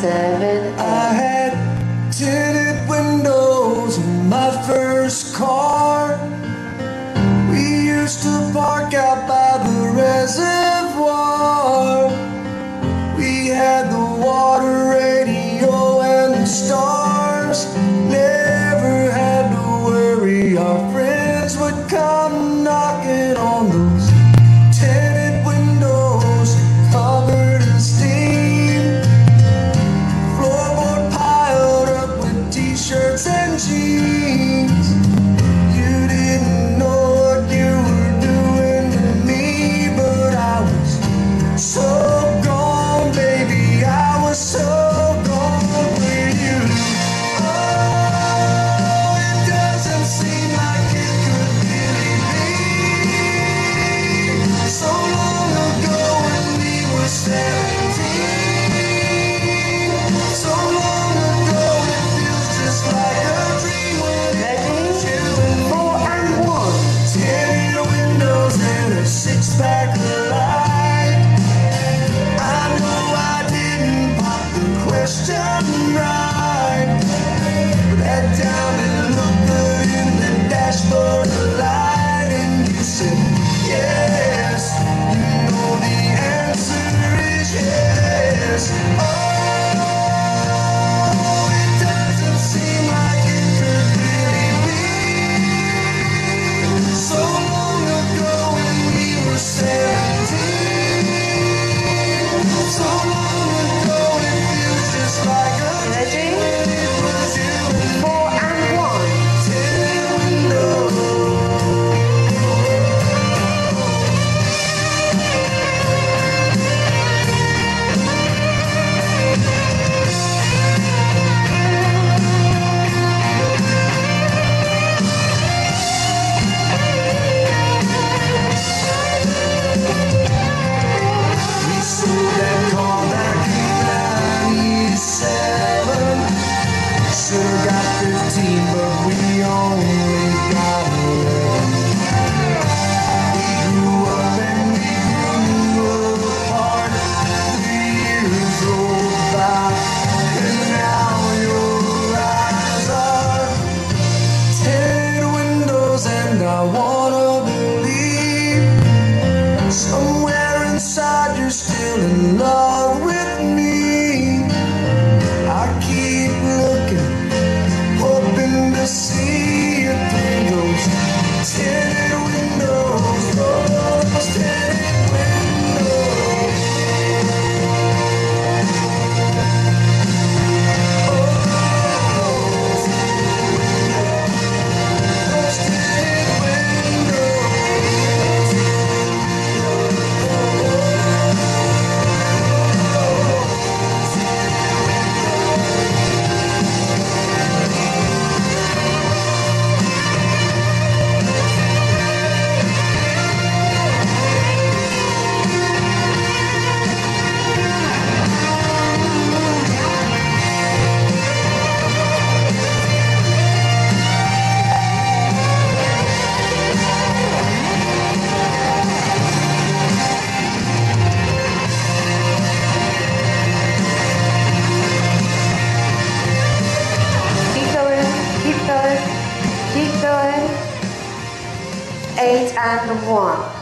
7, 8. I had tinted windows in my first car. We used to park out by the reservoir. We had the water radio and the stars. Never had to worry our friends would come knocking on those tinted windows covered in steam. Floorboard piled up with t-shirts and jeans. You didn't know what you were doing to me, but I was so gone, baby, I was so gone for you. Oh, it doesn't seem like it could really be. So long ago when we were 17. So long ago it feels just like a dream when it was you and 4 and 1. tinted windows and a six-pack of light. I know I didn't pop the question right, but head down and look good in the dashboard light, and you said yes. You know the answer is yes. Oh, it doesn't seem like it could really be. So long ago when we were 17. So long ago it feels just like a Ready? dream when it was you and 4 and 1. tinted windows. We sold that car back in '97. Should've got 15, but we only got 11. We grew up and we grew apart. 3 years rolled by, and now your eyes are tinted windows, and I wanna believe somewhere inside you're still in love with me. I keep looking, hoping to see you through those tinted windows, those tinted windows. Oh, those tinted windows. Keep going, keep going, keep going. 8 and 1.